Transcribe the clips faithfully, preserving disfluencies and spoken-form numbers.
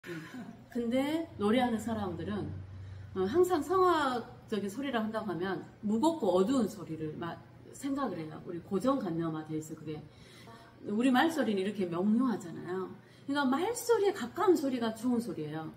근데 노래하는 사람들은 항상 성악적인 소리를 한다고 하면 무겁고 어두운 소리를 생각을 해요. 우리 고정관념화 돼 있어. 그게 우리 말소리는 이렇게 명료하잖아요. 그러니까 말소리에 가까운 소리가 좋은 소리예요.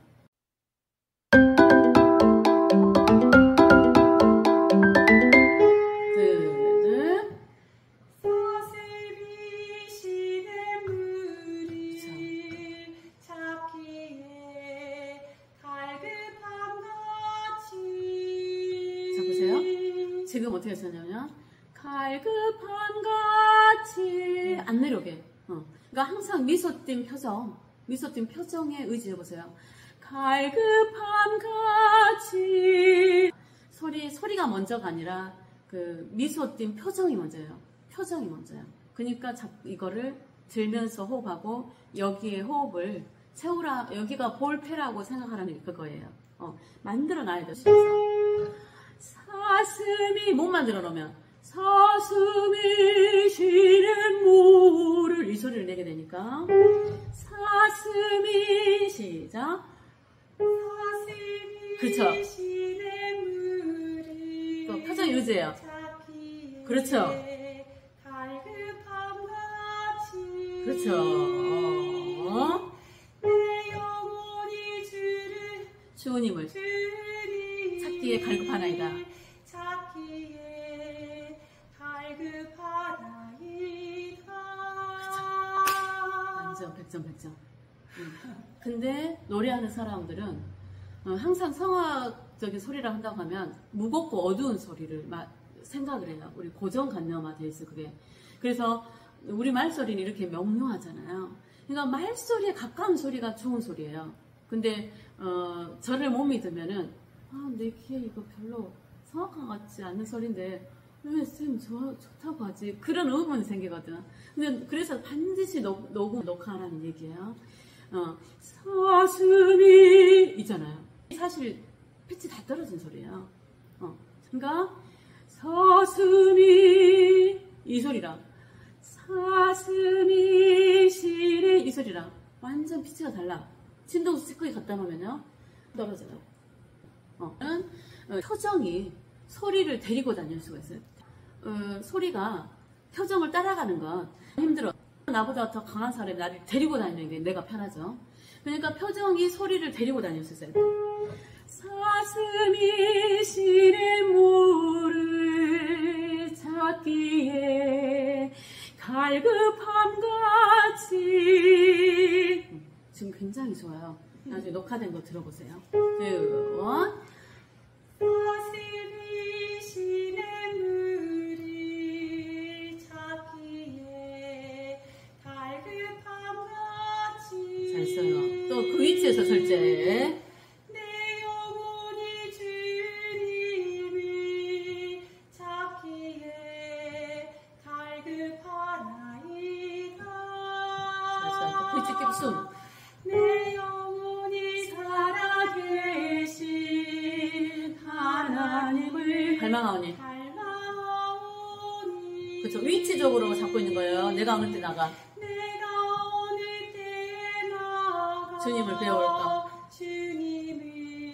지금 어떻게 했었냐면 갈급한 같이 안 내려오게. 어. 그러니까 항상 미소 띈 표정, 미소 띈 표정에 의지해보세요. 갈급한 같이 소리 소리가 먼저가 아니라 그 미소 띈 표정이 먼저예요. 표정이 먼저예요. 그러니까 이거를 들면서 호흡하고 여기에 호흡을 채우라. 여기가 볼패라고 생각하라는 그거예요. 어. 만들어놔야 돼요. 사슴이 못 만들어 놓으면 사슴이 쉬는 물을 이 소리를 내게 되니까 사슴이 시작 사슴이 그렇죠. 쉬는 물을 또 표정 유지해요. 그렇죠. 그렇죠. 어? 주님을 찾기에 갈급하나이다. 찾기에 갈급하나이다. 완전 백 점 백 점. 근데 노래하는 사람들은 항상 성악적인 소리를 한다고 하면 무겁고 어두운 소리를 생각을 해요. 우리 고정관념화 돼 있어. 그게 그래서 우리 말소리는 이렇게 명료하잖아요. 그러니까 말소리에 가까운 소리가 좋은 소리예요. 근데 어, 저를 못 믿으면은 아, 내 귀에 이거 별로 성악한 것 같지 않는 소리인데 왜 쌤 좋다고 하지? 그런 의문이 생기거든. 근데 그래서 반드시 녹, 녹음, 녹화하라는 얘기예요. 어, 사슴이 있잖아요. 사실 pit이 다 떨어진 소리예요. 어, 그러니까 사슴이 이 소리랑 사슴이 시리 이 소리랑 완전 피치가 달라. 진동수 스크에 갖다 놓으면요 떨어져요. 어, 어, 표정이 소리를 데리고 다닐 수가 있어요. 어, 소리가 표정을 따라가는 건 힘들어. 나보다 더 강한 사람이 나를 데리고 다니는 게 내가 편하죠. 그러니까 표정이 소리를 데리고 다닐 수 있어요. 사슴이 시린 물을 찾기에 갈급함 같이 지금 굉장히 좋아요. 나중에 녹화된 거 들어보세요. two, one. 사슴이 시는 물을 찾기에 갈급함 같이 잘했어요. 또 그 위치에서 절제. 내 영혼이 주님을 찾기에 갈급하나이다. 잘했어요. 또 그 위치 깊숙. 내 영혼이 살아계신 하나님을 갈망하오니. 갈망하오니. 그쵸. 위치적으로 잡고 있는 거예요. 내가 어느 때 나가. 내가 어느 때 나가. 주님을 배울까. 주님을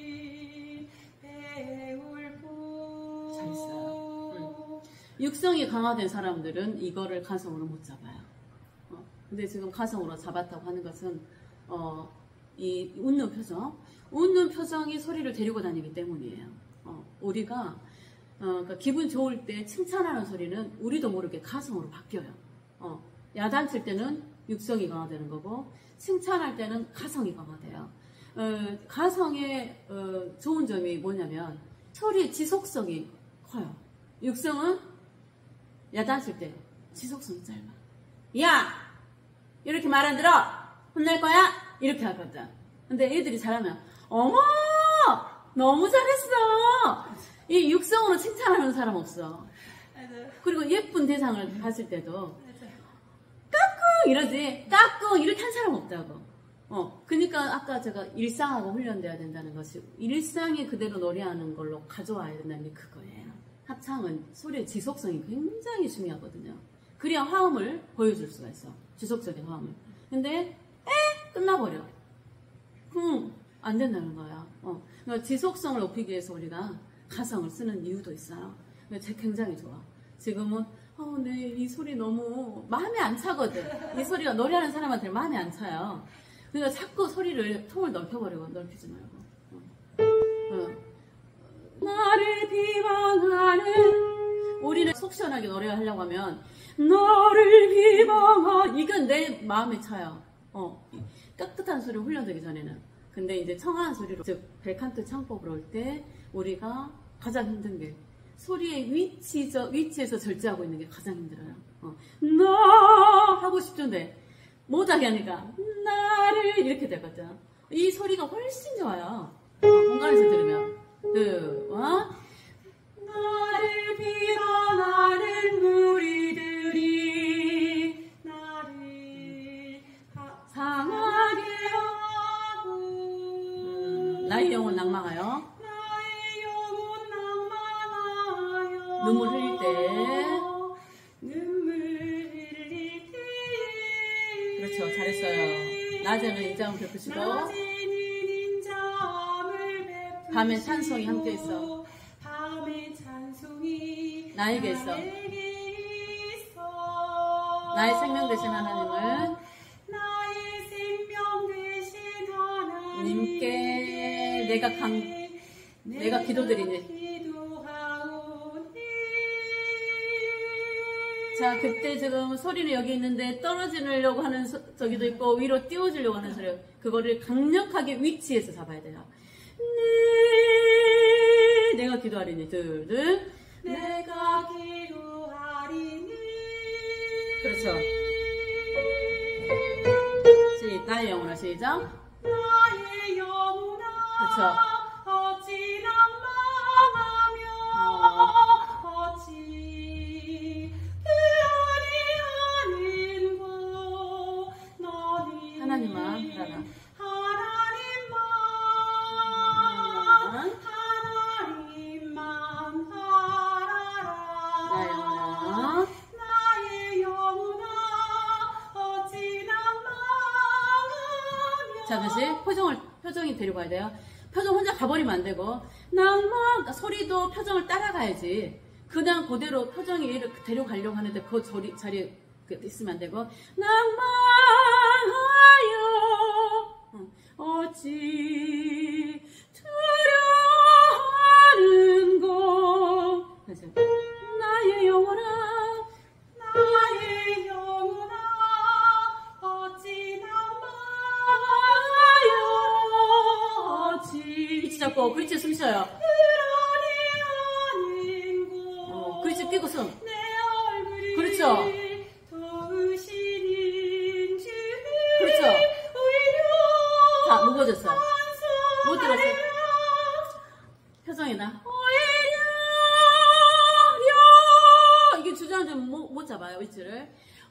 배울고. 잘했어요. 응. 육성이 강화된 사람들은 이거를 가성으로 못 잡아요. 어. 근데 지금 가성으로 잡았다고 하는 것은 어, 이 웃는 표정, 웃는 표정이 소리를 데리고 다니기 때문이에요. 어, 우리가 어, 그러니까 기분 좋을 때 칭찬하는 소리는 우리도 모르게 가성으로 바뀌어요. 어, 야단칠 때는 육성이 강화되는 거고 칭찬할 때는 가성이 강화돼요. 어, 가성의 어, 좋은 점이 뭐냐면 소리의 지속성이 커요. 육성은 야단칠 때 지속성이 짧아. 야! 이렇게 말 안 들어! 혼낼 거야? 이렇게 하거든. 근데 애들이 잘하면 어머! 너무 잘했어! 이 육성으로 칭찬하는 사람 없어. 그리고 예쁜 대상을 봤을 때도 까꿍! 이러지. 까꿍! 이렇게 한 사람 없다고. 어, 그러니까 아까 제가 일상하고 훈련돼야 된다는 것이 일상이 그대로 노래하는 걸로 가져와야 된다는 게 그거예요. 합창은 소리의 지속성이 굉장히 중요하거든요. 그래야 화음을 보여줄 수가 있어. 지속적인 화음을. 근데 에 끝나버려. 그럼 안 된다는 거야. 어. 그러니까 지속성을 높이기 위해서 우리가 가성을 쓰는 이유도 있어요. 제 굉장히 좋아. 지금은 어, 네, 이 소리 너무 마음에 안 차거든. 이 소리가 노래하는 사람한테 마음에 안 차요. 그러니까 자꾸 소리를 통을 넓혀버리고 넓히지 말고. 어. 어. 나를 비방하는 우리는 속 시원하게 노래를 하려고 하면 너를 비방하 이건 내 마음에 차요. 어. 깨끗한 소리를 훈련되기 전에는. 근데 이제 청아한 소리로 즉 벨칸트 창법으로 올 때 우리가 가장 힘든 게 소리의 위치저, 위치에서 절제하고 있는 게 가장 힘들어요. 어. 나 하고 싶은데 못하게 하니까 나를 이렇게 되거든. 이 소리가 훨씬 좋아요. 어, 공간에서 들으면 그, 어? 나를 비방하는 무리들이 나를 상하게 하고 음, 나의 영혼 낭망하여 눈물 흘릴 때 눈물 흘릴 때 그렇죠. 잘했어요. 낮에는 인자함을 베푸시고 밤에 찬송이 함께 있어. 나에게 있어. 나의 생명 되신 하나님을 님께 내가 강 내가 기도드리니 자, 그때 지금 소리는 여기 있는데 떨어지려고 하는 소, 저기도 있고 위로 띄워주려고 하는 소리 그거를 강력하게 위치에서 잡아야 돼요. 네, 내가 기도하리니 둘, 둘 내가 기도하리니 그렇죠. 시, 나의 영혼아 시작 나의 영혼아 그렇죠. 어찌 낭망하며 어. 어찌 하나님만 바라라. 하나님만 하나님만 바라라. 나의 영혼아 나의 영혼아 어찌 낭망하며 자 다시 표정을 표정이 데려가야 돼요. 표정 혼자 가버리면 안 되고 낭만 소리도 표정을 따라가야지. 그냥 그대로 표정이 이렇게 데려가려고 하는데 그 자리, 자리에 있으면 안 되고 낭만하여 어찌 두려워하는 것 나의 영혼아 나의 영혼아 어찌 낭만하여 어찌 위치 잡고 글씨 숨 쉬어요. 어, 글씨 끼고 숨 그렇죠. 그렇죠. 자, 무거워졌어. 못 들었어. 표정이 나. 이게 주저앉으면 못, 못 잡아요, 위치를.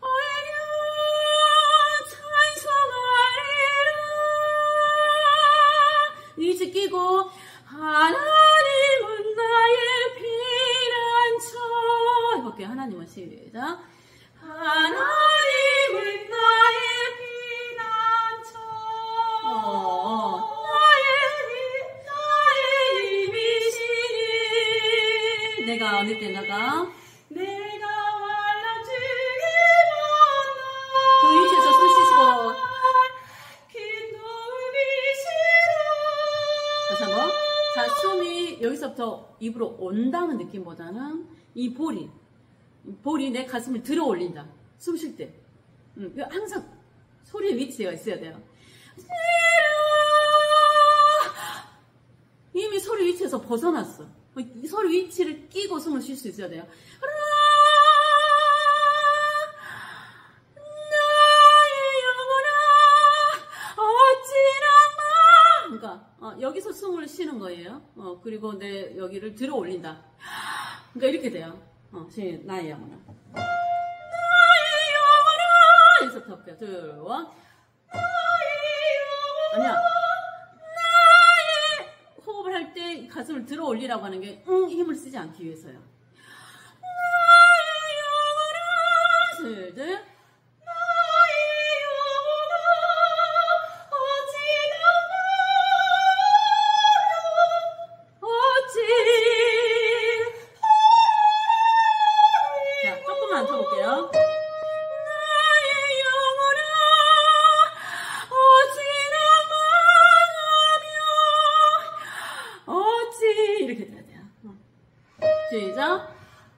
위치 끼고, 하나님은 나의 피난처. 해볼게요. 하나님은 시작. 하나님은 나의 피난처. 어, 나의, 나의 힘이시니. 내가 어느 때 나가? 내가 환난 중에 만나. 그 위치에서 숨 쉬시고. 긴 도움이시라. 다시 한번. 자, 숨이 여기서부터 입으로 온다는 느낌보다는 이 볼이. 볼이 내 가슴을 들어 올린다. 숨 쉴 때. 음, 항상 소리의 위치가 있어야 돼요. 이미 소리 위치에서 벗어났어. 이 소리 위치를 끼고 숨을 쉴 수 있어야 돼요. 나의 영혼아 어찌나 그러니까 어, 여기서 숨을 쉬는 거예요. 어, 그리고 내 여기를 들어 올린다. 그러니까 이렇게 돼요. 어, 시, 나의 영혼아. 나의 영혼아! 여기서 더 할게요. 둘, 원. 나의 영혼아! 아니야. 나의 호흡을 할 때 가슴을 들어 올리라고 하는 게, 응, 힘을 쓰지 않기 위해서요. 나의 영혼아! 둘, 둘. 나의 영혼아! 어찌 시작.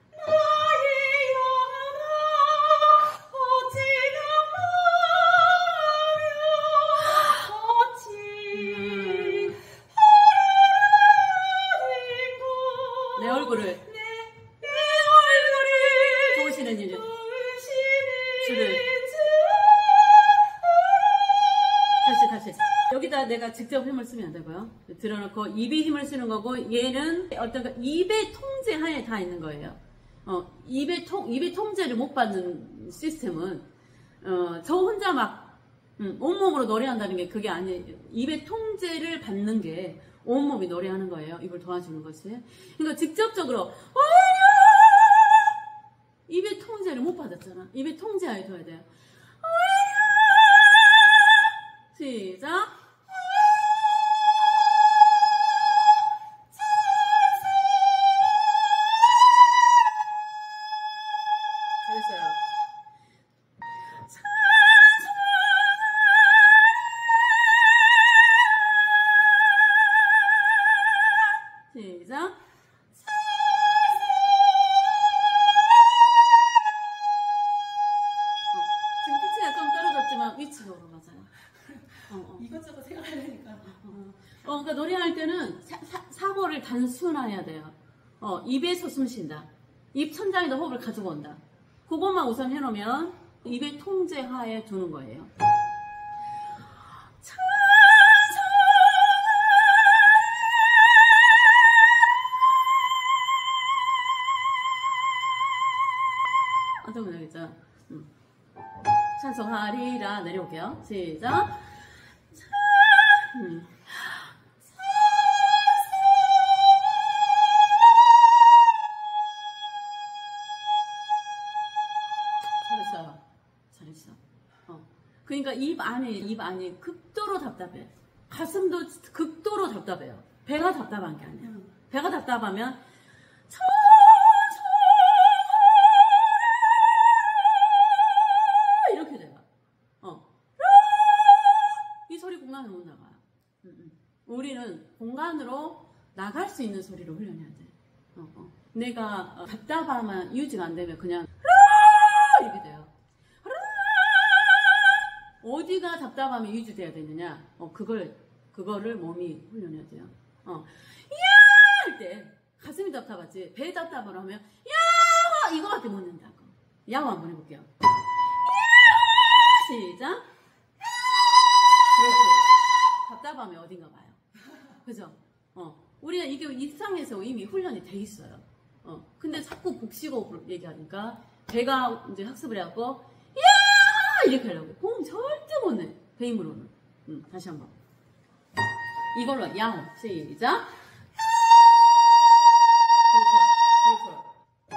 내 얼굴을 도우시는 이름 주를 다시 다시 여기다 내가 직접 힘을 쓰면 안 되고요. 들어놓고 입에 힘을 쓰는 거고 얘는 어떤 입의 통제 하에 다 있는 거예요. 어, 입의 통 입의 통제를 못 받는 시스템은 어, 저 혼자 막 음, 온몸으로 노래한다는 게 그게 아니에요. 입의 통제를 받는 게 온몸이 노래하는 거예요. 입을 도와주는 것이. 그러니까 직접적으로 입의 통제를 못 받았잖아. 입의 통제하에 둬야 돼요. 시작. 잘했어요. 시작. 지금 피치가 좀 떨어졌지만 위치가 올라가잖아. 어, 어. 이것저것 생각하려니까. 어, 어, 그러니까 노래할 때는 사, 사, 사고를 단순화해야 돼요. 어, 입에서 숨 쉰다. 입 천장에다 호흡을 가지고 온다. 그것만 우선 해놓으면 입의 통제하에 두는 거예요. 어떤 거 나겠죠? 음. 찬송하리라 내려올게요. 시작. 음. 잘했어요. 잘했어. 어. 그러니까 입 안에 입 안이 극도로 답답해. 가슴도 극도로 답답해요. 배가 답답한 게 아니야. 배가 답답하면 이렇게 돼요. 어. 이 소리 공간에 못 나가요. 음, 음. 우리는 공간으로 나갈 수 있는 소리로 훈련해야 돼. 어, 어. 내가 어, 답답하면 유지가 안 되면 그냥 이렇게 돼요. 어디가 답답하면 유지돼야 되느냐? 어, 그걸 그거를 몸이 훈련해야 돼요. 어, 야! 할 때 가슴이 답답하지. 배 답답을 하면 야! 이거밖에 못 낸다고. 야호 한번 해볼게요. 야! 시작. 그렇지. 답답하면 어딘가 봐요. 그죠? 어, 우리가 이게 일상에서 이미 훈련이 돼 있어요. 어, 근데 자꾸 복식호흡을 얘기하니까 배가 이제 학습을 해갖고 야! 이렇게 하려고. 그럼 절대 못 내. 배 힘으로는. 음, 다시 한번. 이걸로 야호. 시작. 그렇죠. 그렇죠.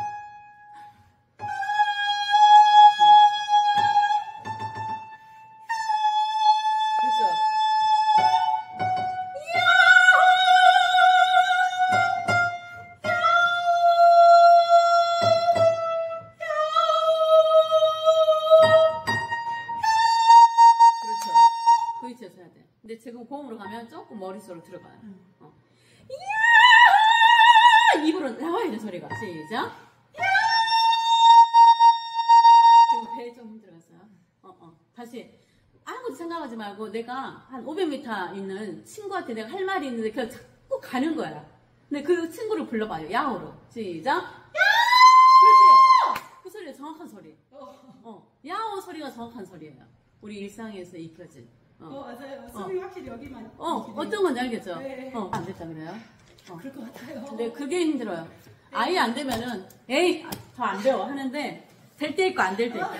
해야 돼. 근데 지금 고음으로 가면 조금 머릿속으로 들어가요. 응. 어. 이야! 입으로 나와야 돼, 소리가. 시작. 지금 배 좀 힘들었어요. 어, 어. 다시. 아무것도 생각하지 말고 내가 한 오백 미터 있는 친구한테 내가 할 말이 있는데 그냥 자꾸 가는 거야. 근데 그 친구를 불러봐요. 야호로. 시작. 그렇지. 그 소리가 정확한 소리. 어. 야호 소리가 정확한 소리예요. 우리 일상에서 익혀진. 어, 어 맞아요. 숨이 어. 확실히 여기만. 어, 어떤 건지 알겠죠? 네. 어, 안 됐다 그래요? 어. 그럴 것 같아요. 근데 그게 힘들어요. 아예 안 되면은, 에이, 더 안 배워 하는데, 될 때 있고 안 될 때 있고.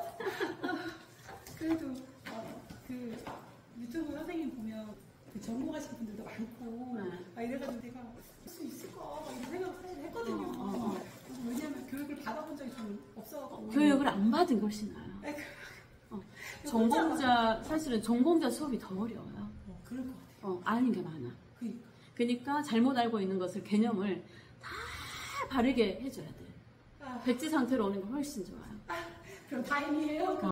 그래도, 어, 그, 유튜브 선생님 보면, 그 전공하시는 분들도 많고, 네. 막 이래가지고 내가 할 수 있을까? 막 이런 생각을 사실 했거든요. 어, 어, 어. 왜냐면 교육을 받아본 적이 좀 없어가지고. 교육을 안 받은 것이 나아요. 아니, 그, 어, 전공자, 사실은 전공자 수업이 더 어려워요. 어, 그럴 것 같아요. 어, 아는 게 많아. 그러니까. 그러니까 잘못 알고 있는 것을, 개념을 다 바르게 해줘야 돼. 아, 백지 상태로 오는 게 훨씬 좋아요. 아, 그럼 다행이에요.